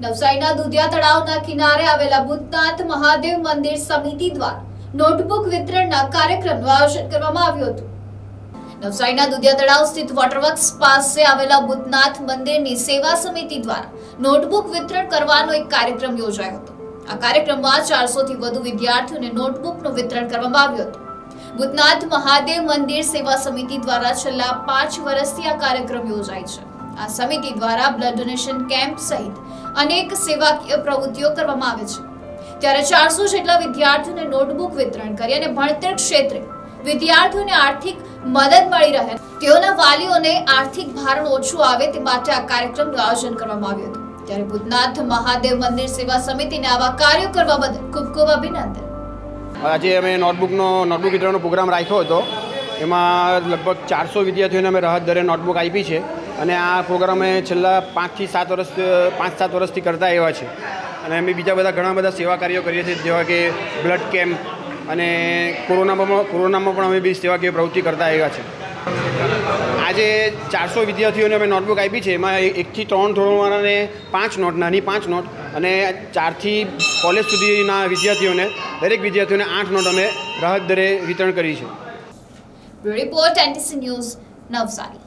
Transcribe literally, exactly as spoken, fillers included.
નવસારીના દુધિયા તળાવના કિનારે આવેલા ભૂતનાથ મહાદેવ મંદિર સમિતિ દ્વારા નોટબુક વિતરણના કાર્યક્રમનું આયોજન કરવામાં આવ્યું હતું। નવસારીના દુધિયા તળાવ સ્થિત વોટરવર્ક્સ પાસે આવેલા ભૂતનાથ મંદિરની સેવા સમિતિ દ્વારા નોટબુક વિતરણ કરવાનો એક કાર્યક્રમ યોજાયો હતો। આ કાર્યક્રમમાં ચારસો થી વધુ વિદ્યાર્થીઓને નોટબુકનું વિતરણ કરવામાં આવ્યું હતું। ભૂતનાથ મહાદેવ મંદિર સેવા સમિતિ દ્વારા છેલ્લા પાંચ વર્ષથી આ કાર્યક્રમ યોજાય છે। આ સમિતિ દ્વારા બ્લડ ડોનેશન કેમ્પ સહિત અનેક સેવાકીય પ્રવૃત્તિઓ કરવામાં આવે છે। ત્યારે ચારસો જેટલા વિદ્યાર્થીઓને નોટબુક વિતરણ કરી અને ભણતર ક્ષેત્રે વિદ્યાર્થીઓને આર્થિક મદદ મળી રહે, તેઓના વાલીઓને આર્થિક ભારણ ઓછું આવે તે માટે આ કાર્યક્રમનું આયોજન કરવામાં આવ્યું હતું। ત્યારે ભૂતનાથ મહાદેવ મંદિર સેવા સમિતિને આવા કાર્યો કરવા બદલ ખૂબ ખૂબ અભિનંદન। આજે અમે નોટબુકનો નોટબુક વિતરણનો પ્રોગ્રામ રાખ્યો હતો। એમાં લગભગ ચારસો વિદ્યાર્થીઓને અમે રાહત દરે નોટબુક આપી છે અને આ પ્રોગ્રામ અમે છેલ્લા પાંચથી સાત વર્ષ પાંચ સાત વર્ષથી કરતા એવા છે અને અમે બીજા બધા ઘણા બધા સેવા કાર્યો કરીએ છીએ, જેવા કે બ્લડ કેમ્પ અને કોરોનામાં કોરોનામાં પણ અમે બી સેવાકીય પ્રવૃત્તિ કરતા આવ્યા છે। આજે ચારસો વિદ્યાર્થીઓને અમે નોટબુક આપી છે। એમાં એકથી ત્રણ ધોરણવાળાને પાંચ નોટ, નાની પાંચ નોટ, અને ચારથી કોલેજ સુધીના વિદ્યાર્થીઓને દરેક વિદ્યાર્થીઓને આઠ નોટ અમે રાહત દરે વિતરણ કરી છે। Report NTC news, Navsari.